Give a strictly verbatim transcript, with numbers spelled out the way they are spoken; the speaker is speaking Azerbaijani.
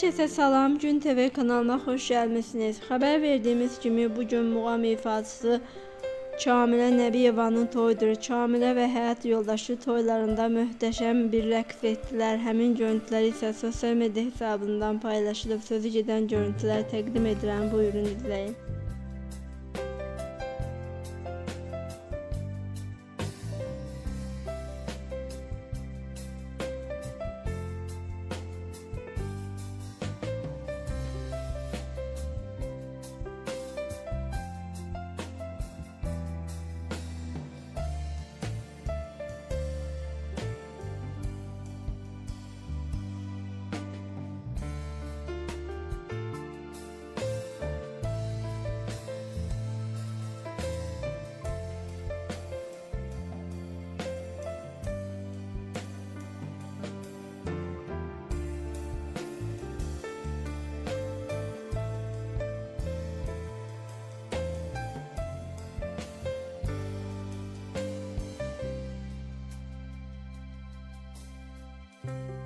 kəsə salam, Gün T V kanalına xoş gəlmisiniz. Xəbər verdiyimiz kimi bugün muğam ifaçısı Kamilə Nəbiyevanın toyudur. Kamilə və həyat yoldaşı toylarında möhtəşəm bir rəqs etdilər. Həmin görüntülər isə sosial media hesabından paylaşılıb. Sözü gedən görüntülər təqdim edirəm. Buyurun izləyin. you